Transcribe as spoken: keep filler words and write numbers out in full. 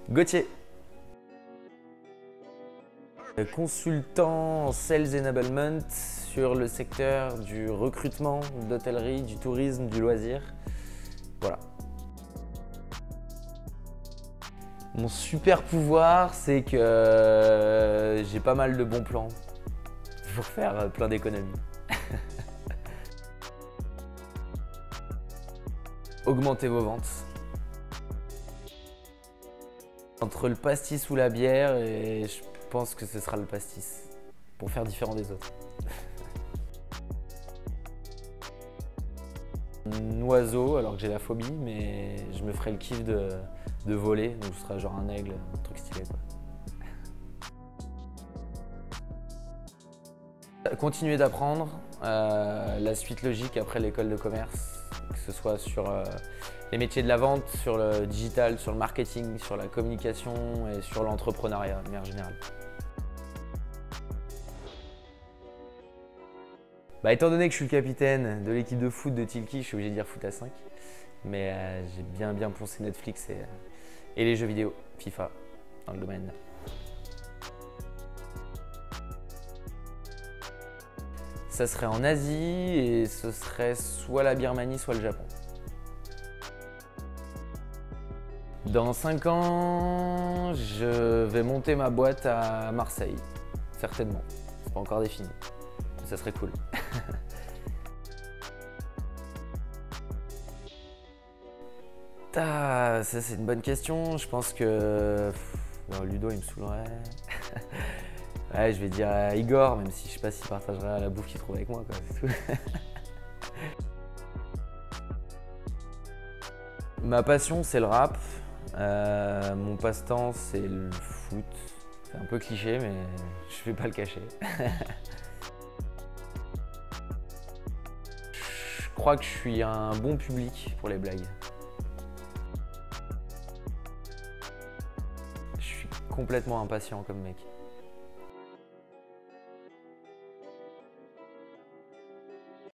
Gauthier. Consultant en Sales Enablement sur le secteur du recrutement, d'hôtellerie, du tourisme, du loisir. Voilà. Mon super pouvoir, c'est que j'ai pas mal de bons plans pour faire plein d'économies. Augmentez vos ventes. Entre le pastis ou la bière, et je pense que ce sera le pastis, pour faire différent des autres. Un oiseau, alors que j'ai la phobie, mais je me ferai le kiff de, de voler, donc ce sera genre un aigle, un truc stylé quoi. Continuer d'apprendre, euh, la suite logique après l'école de commerce, que ce soit sur euh, les métiers de la vente, sur le digital, sur le marketing, sur la communication et sur l'entrepreneuriat de manière générale. Bah, étant donné que je suis le capitaine de l'équipe de foot de Tilki, je suis obligé de dire foot à cinq. Mais euh, j'ai bien bien poncé Netflix et, et les jeux vidéo, FIFA, dans le domaine. Ça serait en Asie et ce serait soit la Birmanie, soit le Japon. Dans cinq ans, je vais monter ma boîte à Marseille, certainement. C'est pas encore défini, mais ça serait cool. Ah, ça c'est une bonne question. Je pense que bon, Ludo il me saoulerait. Ouais, je vais dire à Igor, même si je sais pas s'il partagerait la bouffe qu'il trouve avec moi, quoi, c'est tout. Ma passion c'est le rap. Euh, mon passe-temps c'est le foot. C'est un peu cliché mais je vais pas le cacher. Je crois que je suis un bon public pour les blagues. Je suis complètement impatient comme mec.